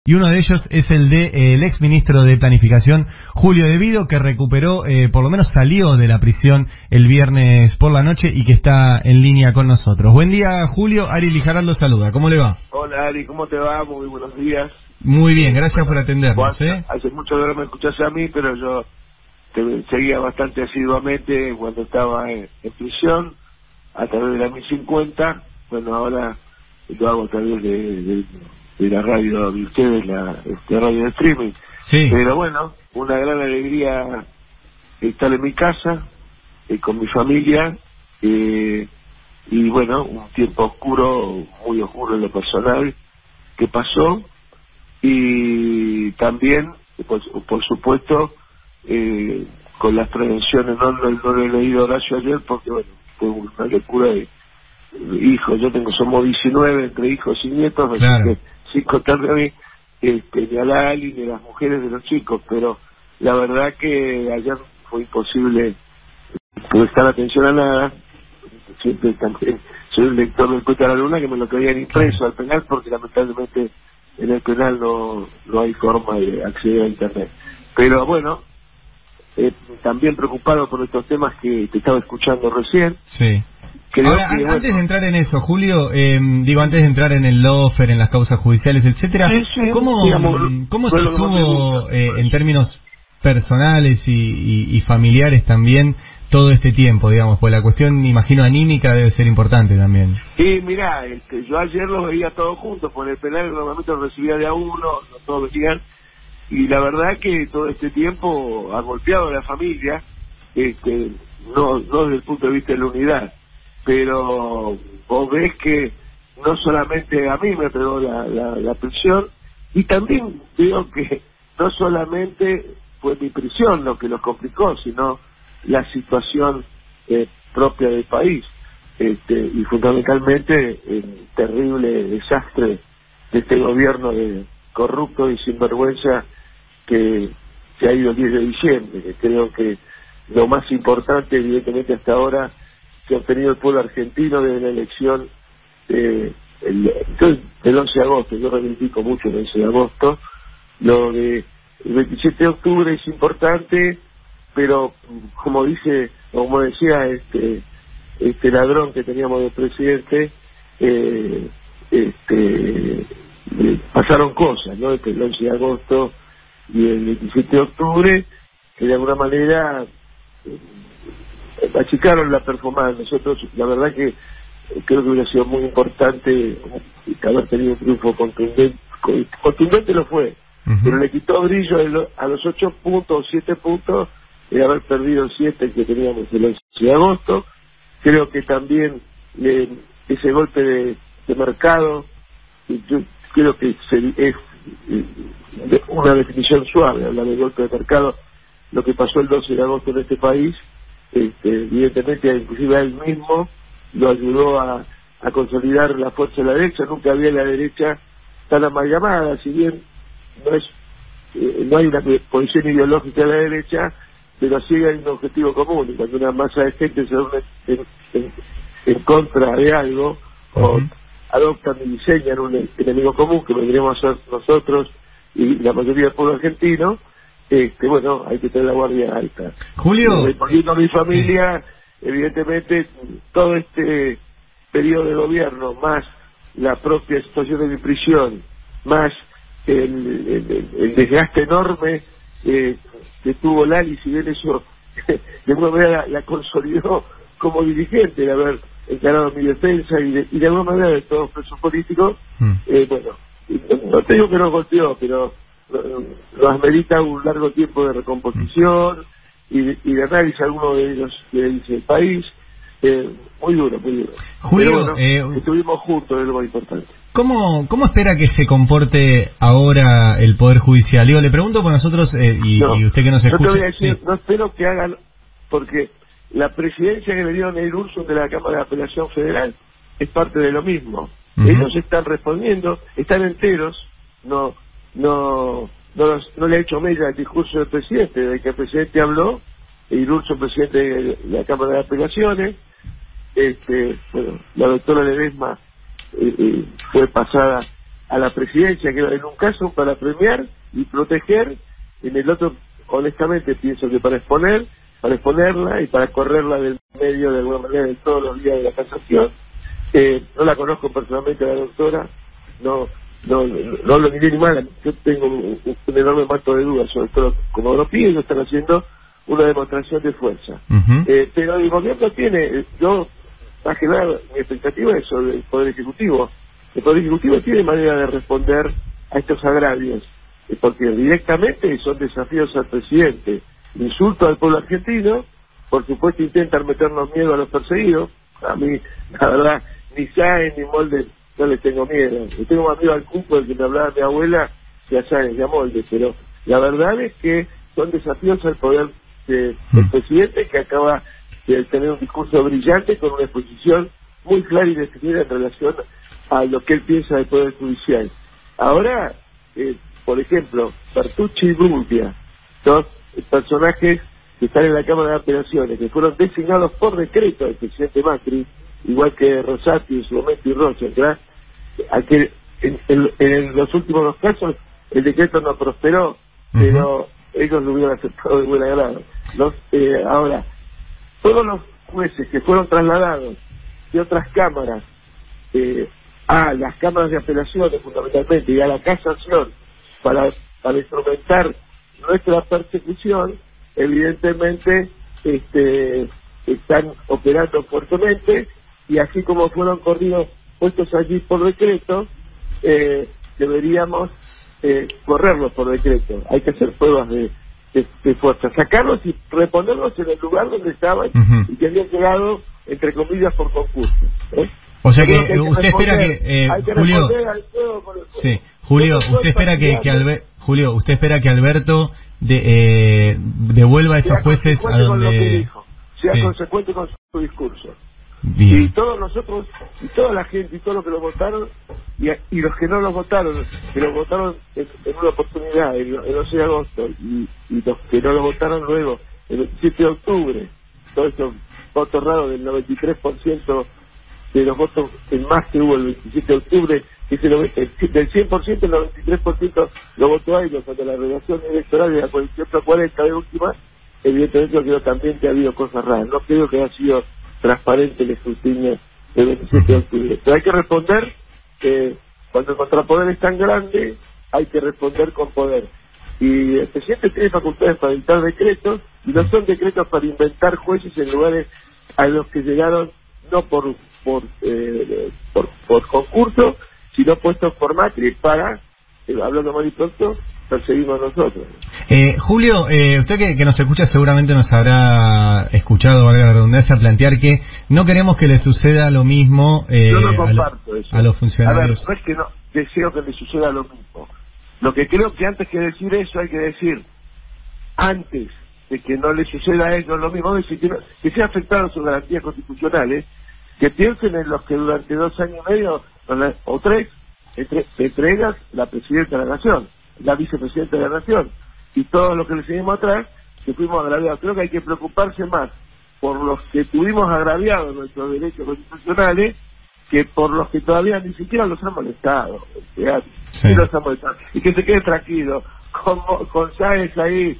Y uno de ellos es el de el exministro de Planificación, Julio De Vido, que recuperó, por lo menos salió de la prisión el viernes por la noche y que está en línea con nosotros. Buen día, Julio. Ari Lijaraldo saluda. ¿Cómo le va? Hola, Ari, ¿cómo te va? Muy buenos días. Muy bien, gracias por atendernos. Hace mucho que no me escuchás a mí, pero yo te seguía bastante asiduamente cuando estaba en prisión, a través de la 1050. Bueno, ahora lo hago a través de la radio de ustedes, la radio de streaming. Sí. Pero bueno, una gran alegría estar en mi casa, con mi familia, y bueno, un tiempo oscuro, muy oscuro en lo personal, que pasó, y también, por supuesto, con las prevenciones. No lo he leído Horacio ayer porque, bueno, fue una locura de hijos. Somos 19 entre hijos y nietos, claro. Así que, sin contarme a mí, ni a la Ali, ni a las mujeres de los chicos, pero la verdad que ayer fue imposible prestar atención a nada. Siempre también soy un lector del Cuento de la Luna, que me lo traían impreso al penal, porque lamentablemente en el penal no hay forma de acceder a internet. Pero bueno, también preocupado por estos temas que te estaba escuchando recién. Sí. Ahora, antes de entrar en eso, Julio, antes de entrar en el lofer, en las causas judiciales, etcétera, sí, ¿cómo se estuvo en términos personales y familiares también todo este tiempo, digamos? Pues la cuestión, imagino, anímica debe ser importante también. Sí, mirá, yo ayer los veía todos juntos, por el penal normalmente los recibía de a uno, no todos venían, y la verdad que todo este tiempo ha golpeado a la familia, no desde el punto de vista de la unidad, pero vos ves que no solamente a mí me pegó la prisión, y también veo que no solamente fue mi prisión lo que los complicó, sino la situación propia del país, y fundamentalmente el terrible desastre de este gobierno corrupto y sinvergüenza que se ha ido el 10 de diciembre, que creo que lo más importante, evidentemente hasta ahora, que ha obtenido el pueblo argentino desde la elección del 11 de agosto. Yo reivindico mucho el 11 de agosto. Lo del 27 de octubre es importante, pero como decía este ladrón que teníamos de presidente, pasaron cosas, ¿no? El 11 de agosto y el 27 de octubre, que de alguna manera achicaron la performance. Nosotros, la verdad que creo que hubiera sido muy importante haber tenido un triunfo contundente. Contundente lo fue, pero le quitó brillo a los 8 puntos o 7 puntos de haber perdido el 7 que teníamos el 11 de agosto. Creo que también ese golpe de mercado, yo creo que es una definición suave, hablar de golpe de mercado. Lo que pasó el 12 de agosto en este país, evidentemente inclusive a él mismo lo ayudó a consolidar la fuerza de la derecha. Nunca había la derecha tan amalgamada, si bien no hay una posición ideológica de la derecha, pero sí hay un objetivo común, y cuando una masa de gente se reúne en contra de algo, o adoptan y diseñan un enemigo común, que vendríamos a ser nosotros y la mayoría del pueblo argentino, bueno, hay que tener la guardia alta. Julio, respondiendo a mi familia, evidentemente todo este periodo de gobierno, más la propia situación de mi prisión, más el desgaste enorme que tuvo Lali, si bien eso de alguna manera la consolidó como dirigente, de haber encarado mi defensa y de alguna manera de todos los presos políticos, bueno, no te digo que nos golpeó, pero nos amerita un largo tiempo de recomposición y de análisis, algunos de ellos que dice el país, muy duro, muy duro. Julio, pero bueno, estuvimos juntos, es lo más importante. ¿Cómo espera que se comporte ahora el Poder Judicial? Le pregunto por nosotros, y usted que nos escucha. No te voy a decir, no espero que hagan, porque la presidencia que le dieron a Irursun de la Cámara de Apelación Federal es parte de lo mismo. Ellos están respondiendo, están enteros, no le ha hecho mella al discurso del presidente. Desde que el presidente habló, Irursun, presidente de la Cámara de Apelaciones, bueno, la doctora Ledesma fue pasada a la presidencia, que en un caso para premiar y proteger, en el otro, honestamente, pienso que para exponerla y para correrla del medio de alguna manera en todos los días de la casación. No la conozco personalmente a la doctora, no lo miré ni mal, yo tengo un enorme manto de dudas sobre todo, como lo piden, ellos están haciendo una demostración de fuerza. Pero el gobierno tiene, yo, más que nada, mi expectativa es sobre el Poder Ejecutivo. El Poder Ejecutivo tiene manera de responder a estos agravios, porque directamente son desafíos al presidente, insultos al pueblo argentino, por supuesto intentan meternos miedo a los perseguidos. A mí, la verdad, ni Sáenz ni Molde no les tengo miedo. Le tengo más miedo al cupo del que me hablaba mi abuela que a Sáenz y a Molde, pero la verdad es que son desafíos al poder del presidente, que acaba de tener un discurso brillante con una exposición muy clara y definida en relación a lo que él piensa del Poder Judicial. Ahora, por ejemplo, Bertucci y Bruglia, dos personajes que están en la Cámara de Apelaciones, que fueron designados por decreto del presidente Macri, igual que Rosati en su momento y Rosenkrantz, a que en los últimos dos casos el decreto no prosperó, pero ellos lo hubieran aceptado de buen agrado. Ahora, todos los jueces que fueron trasladados de otras cámaras a las cámaras de apelaciones fundamentalmente y a la casación para instrumentar nuestra persecución, evidentemente están operando fuertemente, y así como fueron corridos, puestos allí por decreto, deberíamos correrlos por decreto. Hay que hacer pruebas de fuerza, sacarlos y reponerlos en el lugar donde estaban y que habían llegado, entre comillas, por concurso. O sea que usted espera que Julio, sí, Julio, usted espera Julio, usted espera que Alberto devuelva a esos jueces a donde sea consecuente con su discurso. Bien. Y todos nosotros, y toda la gente, y todos los que lo votaron, y los que no lo votaron, que lo votaron en una oportunidad, el 11 de agosto, y los que no lo votaron luego, el 27 de octubre, todos esos votos raros del 93% de los votos en más que hubo el 27 de octubre, que del 100% el 93% lo votó a ellos, cuando la relación electoral de la coalición 40 de última, evidentemente yo creo también que ha habido cosas raras. No creo que haya sido transparente el escrutinio del 27 de octubre. Pero hay que responder, cuando el contrapoder es tan grande, hay que responder con poder. Y el presidente tiene facultades para dictar decretos, y no son decretos para inventar jueces en lugares a los que llegaron no por concurso, sino puestos por Macri para, hablando mal y pronto, perseguimos nosotros. Julio, usted que nos escucha seguramente nos habrá escuchado, valga la redundancia, plantear que no queremos que le suceda lo mismo Yo no comparto eso. A los funcionarios. A ver, no es que no deseo que le suceda lo mismo. Lo que creo que antes que decir eso hay que decir, antes de que no le suceda a ellos lo mismo, decir que sea afectado sus garantías constitucionales, que piensen en los que durante 2 años y medio o 3 entregas la presidenta de la Nación, la vicepresidenta de la Nación, y todos los que le seguimos atrás, que fuimos agraviados. Creo que hay que preocuparse más por los que tuvimos agraviados nuestros derechos constitucionales que por los que todavía ni siquiera los han molestado. Sí los han molestado. Y que se quede tranquilo, con Sáenz ahí,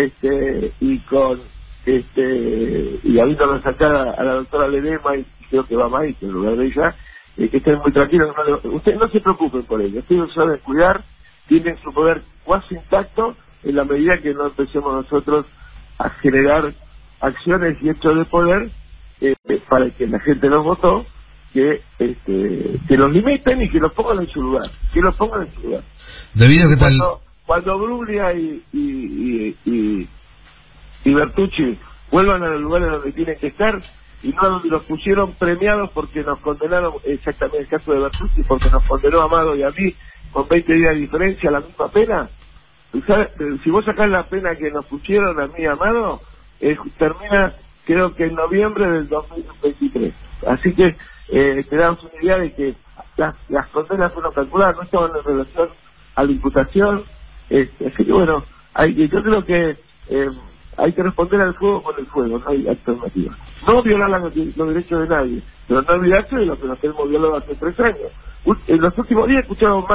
y habiéndolo sacado a la doctora Ledesma, y creo que va más ahí, en lugar de ella, que estén muy tranquilos. Ustedes no se preocupen por ello, ustedes saben cuidar, tienen su poder cuasi intacto en la medida que no empecemos nosotros a generar acciones y hechos de poder para que la gente nos votó, que los limiten y que los pongan en su lugar, Debido que cuando Bruglia y Bertucci vuelvan a los lugares donde tienen que estar, y no donde los pusieron premiados porque nos condenaron, exactamente el caso de Bertucci, porque nos condenó a Amado y a mí con 20 días de diferencia, la misma pena. Si vos sacás la pena que nos pusieron a mí y a Amado, termina creo que en noviembre del 2023. Así que te damos una idea de que las condenas fueron calculadas, no estaban en relación a la imputación. Así que bueno, yo creo que hay que responder al fuego con el fuego, no hay alternativa. No violar los derechos de nadie, pero no olvidarse de lo que nos hemos violado hace 3 años. En los últimos días escuchamos más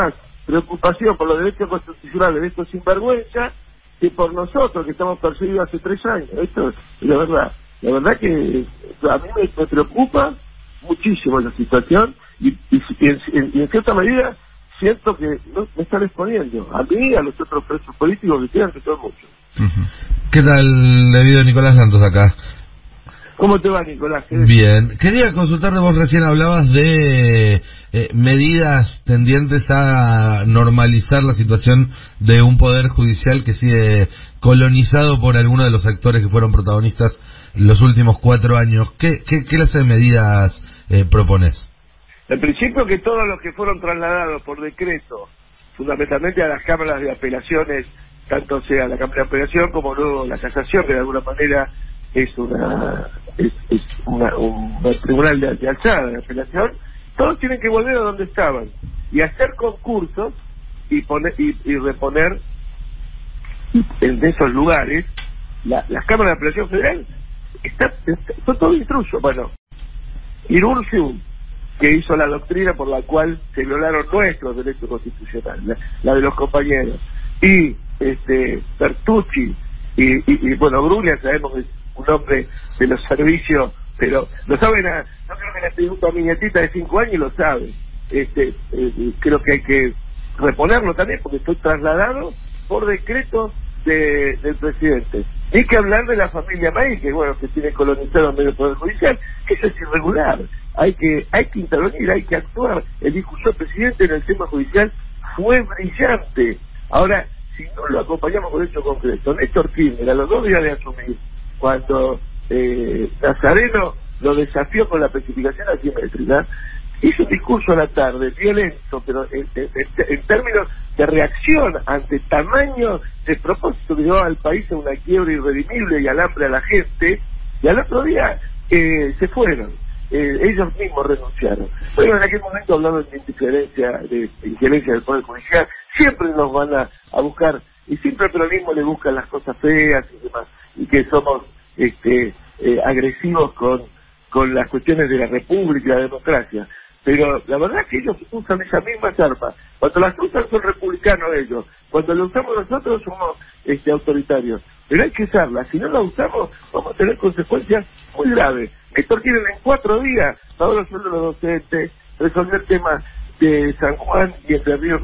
preocupación por los derechos constitucionales de estos sinvergüenzas que por nosotros que estamos perseguidos hace 3 años. Esto es la verdad. La verdad que a mí me preocupa muchísimo la situación y en cierta medida siento que no me están exponiendo a mí y a los otros presos políticos que quedan, que son muchos. ¿Qué tal, debido Nicolás Santos acá? ¿Cómo te va, Nicolás? Bien. Quería consultarte, vos recién hablabas de medidas tendientes a normalizar la situación de un poder judicial que sigue colonizado por algunos de los actores que fueron protagonistas los últimos 4 años. ¿Qué clase de medidas propones? En principio que todos los que fueron trasladados por decreto, fundamentalmente a las cámaras de apelaciones, tanto sea la Cámara de Apelación como luego la Casación, que de alguna manera es un tribunal de alzada de apelación, todos tienen que volver a donde estaban y hacer concursos y reponer en esos lugares las cámaras de apelación federal. Son todo intrusos. Bueno, Irurcium, que hizo la doctrina por la cual se violaron nuestros derechos constitucionales, la de los compañeros, y Bertucci y bueno, Bruglia sabemos que es un hombre de los servicios, pero lo saben, no creo que le pregunto a mi nietita de 5 años y lo sabe. Creo que hay que reponerlo también porque estoy trasladado por decreto del presidente. Hay que hablar de la familia May, que bueno, que tiene colonizado en medio del Poder Judicial, que eso es irregular. Hay que intervenir, hay que actuar. El discurso del presidente en el tema judicial fue brillante. Ahora, si no lo acompañamos con hechos concretos, Néstor Kirchner, a los 2 días de asumir, cuando Nazareno lo desafió con la especificación asimétrica, hizo un discurso a la tarde, violento, pero en términos de reacción ante tamaño de propósito que llevaba al país a una quiebra irredimible y al hambre a la gente, y al otro día se fueron. Ellos mismos renunciaron. Bueno, en aquel momento hablaban de injerencia del Poder Judicial, siempre nos van a buscar, y siempre al peronismo le buscan las cosas feas y demás, y que somos agresivos con las cuestiones de la república y la democracia. Pero la verdad es que ellos usan esas mismas armas. Cuando las usan son republicanos ellos, cuando las usamos nosotros somos autoritarios. Pero hay que usarlas, si no las usamos vamos a tener consecuencias muy graves. Néstor Kirchner en 4 días pagó los sueldos de los docentes, resolver temas de San Juan y Entre Ríos,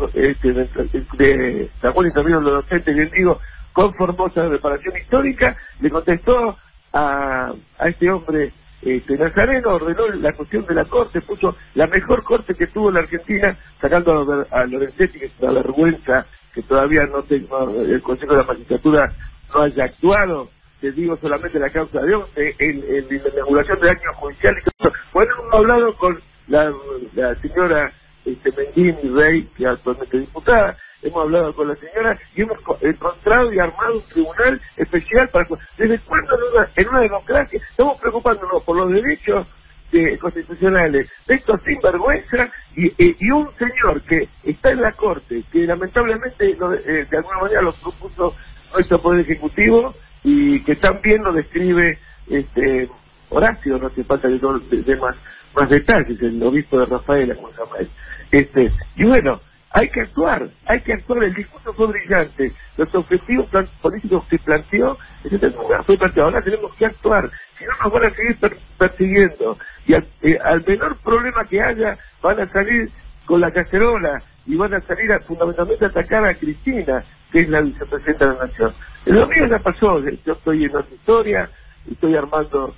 de San Juan y Entre Ríos los docentes, bien digo, con Formosa de reparación histórica, le contestó a este hombre Nazareno, ordenó la cuestión de la corte, puso la mejor corte que tuvo la Argentina, sacando a Lorenzetti, que es una vergüenza que todavía el Consejo de la Magistratura no haya actuado. Te digo solamente la causa de hoy, en la inauguración del año judicial. Bueno, hemos hablado con la señora Mengini Rey, que es actualmente diputada, hemos hablado con la señora y hemos encontrado y armado un tribunal especial para... ¿Desde cuándo en una democracia estamos preocupándonos por los derechos constitucionales de estos sinvergüenzas y un señor que está en la Corte, que lamentablemente de alguna manera lo propuso nuestro Poder Ejecutivo y que también lo describe Horacio, no hace falta que yo dé más detalles, el obispo de Rafaela, como se llama él. Y bueno, hay que actuar, el discurso fue brillante, los objetivos políticos que planteó, fue planteado, ahora tenemos que actuar, si no nos van a seguir persiguiendo, y al menor problema que haya, van a salir con la cacerola, y van a salir fundamentalmente a atacar a Cristina, que es la vicepresidenta de la Nación. Lo mío ya pasó, yo estoy en otra historia, estoy armando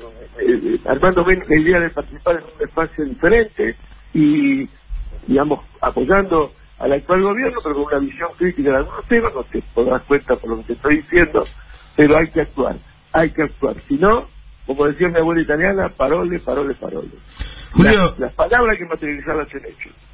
la idea de participar en un espacio diferente, y digamos, apoyando al actual gobierno, pero con una visión crítica de algunos temas, no te podrás cuenta por lo que te estoy diciendo, pero hay que actuar. Si no, como decía mi abuela italiana, parole, parole, parole. Julio, Las palabras hay que materializarlas en hechos.